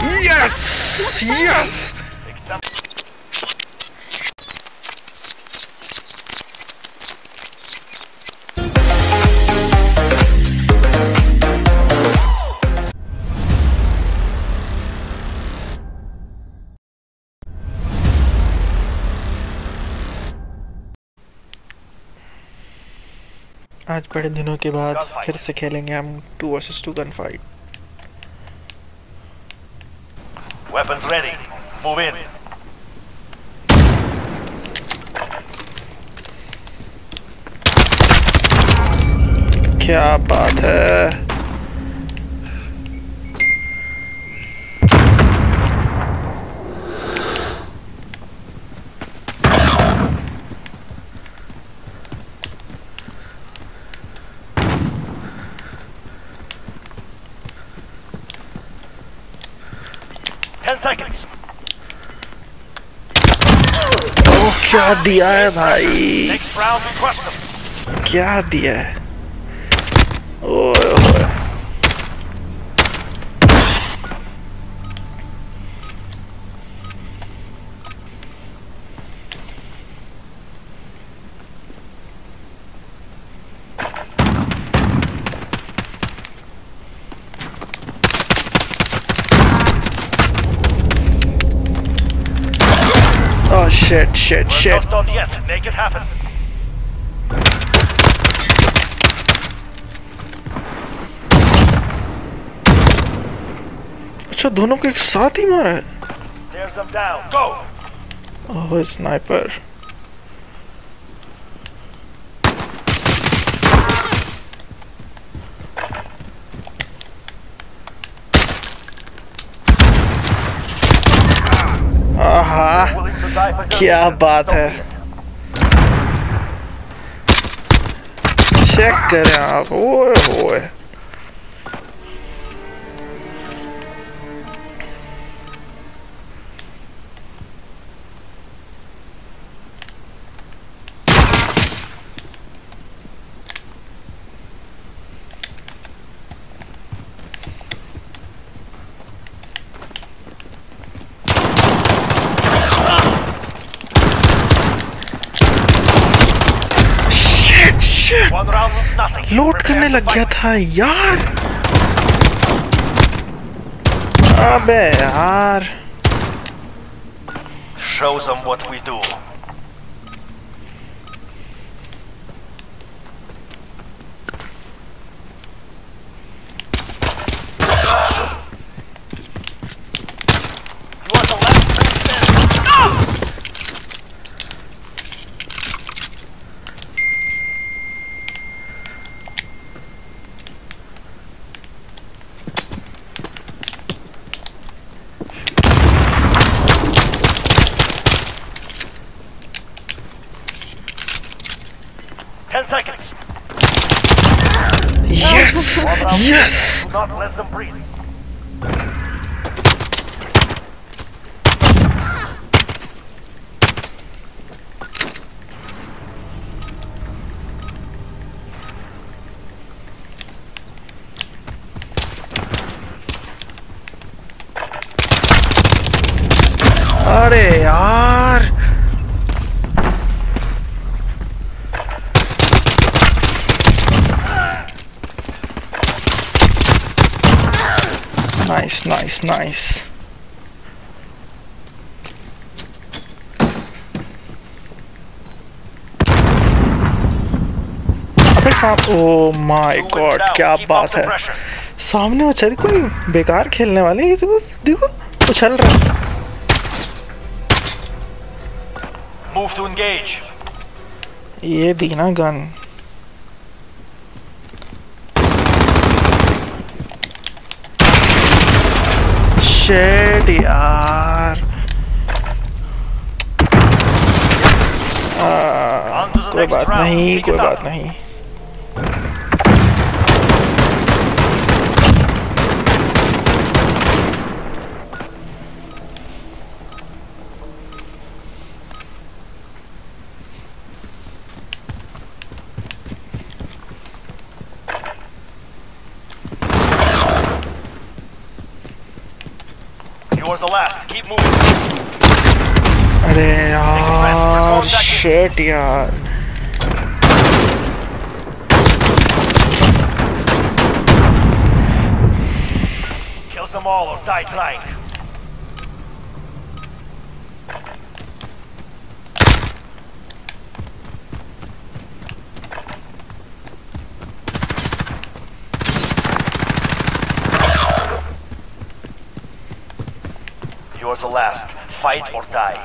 Yes! Yes! आज बड़े दिनों के बाद फिर से खेलेंगे हम 2 vs 2 gun fight. Weapons ready. Move in. क्या बात है। 10 seconds. ओह क्या दिया है भाई, Next round, we crush them. क्या दिया है। ओए ओए Oh shit, shit, shit. We're not done yet. Make it happen. अच्छा दोनों को एक साथ ही मारा है। There's them down. Go. Oh sniper. आहा क्या बात है। चेक करें आप। ओए ओए लोड करने लग गया था यार। अबे यार। Show them what we do. You are the last man standing. Seconds. Yes! Yes! Do not let them breathe. अरे यार Nice, nice, nice. अबे साहब, ओह माय गॉड क्या बात है। सामने वो चल कोई बेकार खेलने वाले। ये देखो देखो उछल रहा है। Move to engage. ये दी ना गन। शेट यार। कोई बात नहीं, कोई बात नहीं। Yours the last. Keep moving. अरे यार शिट यार Kill them all or die trying. Yours the last. Fight or die.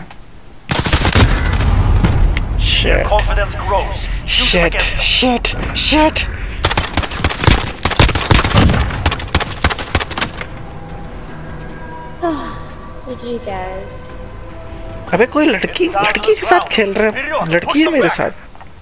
Shit. Their confidence grows. Use them Shit. against them. Shit. Shit. GG guys. अबे कोई लड़की के साथ खेल रहा है, लड़की है मेरे साथ।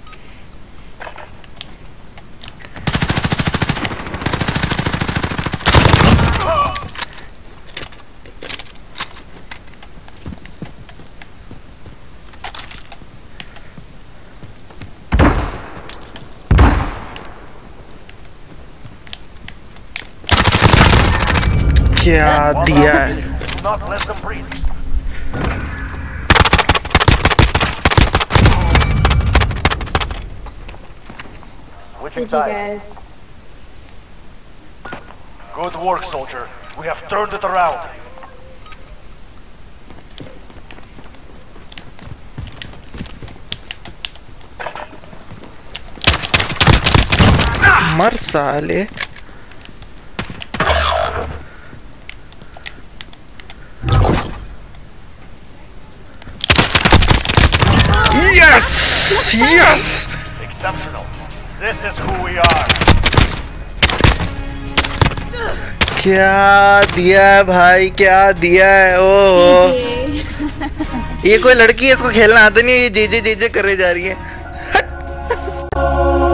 क्या दिया है? Do not let them breathe. Switching GG sides. guys. Good work, soldier. We have turned it around. मर साले। Yes! Yes! Exceptional. This is who we are. क्या दिया है भाई, क्या दिया है? ओह GG. ये कोई लड़की है, इसको खेलना आता नहीं है, ये जे जे करे जा रही है।